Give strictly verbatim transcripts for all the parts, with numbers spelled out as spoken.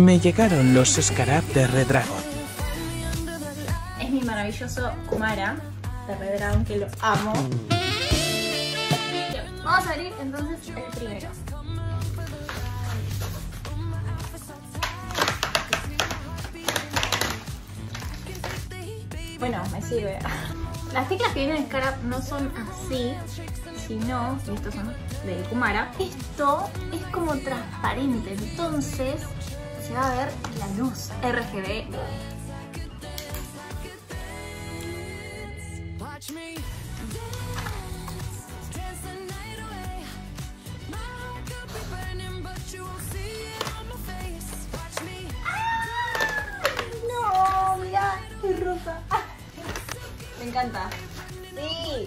Me llegaron los Scarab de Redragon. Es mi maravilloso Kumara de Redragon, que lo amo. Bien, vamos a abrir entonces el primero. Bueno, me sirve. Las teclas que vienen en Scarab no son así, sino, y estos son de Kumara. Esto es como transparente, entonces se va a ver la luz R G B. ¡Ah! No, mira, es rosa. Me encanta. Sí.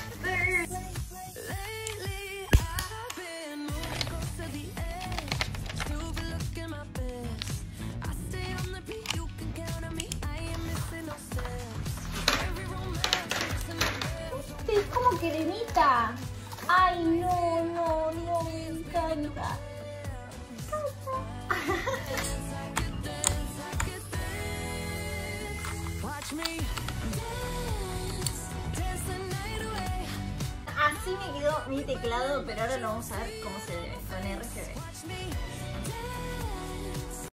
Es como cremita. Ay, no, no, no, me encanta. Así me quedó mi teclado, pero ahora lo vamos a ver cómo se debe con R G B.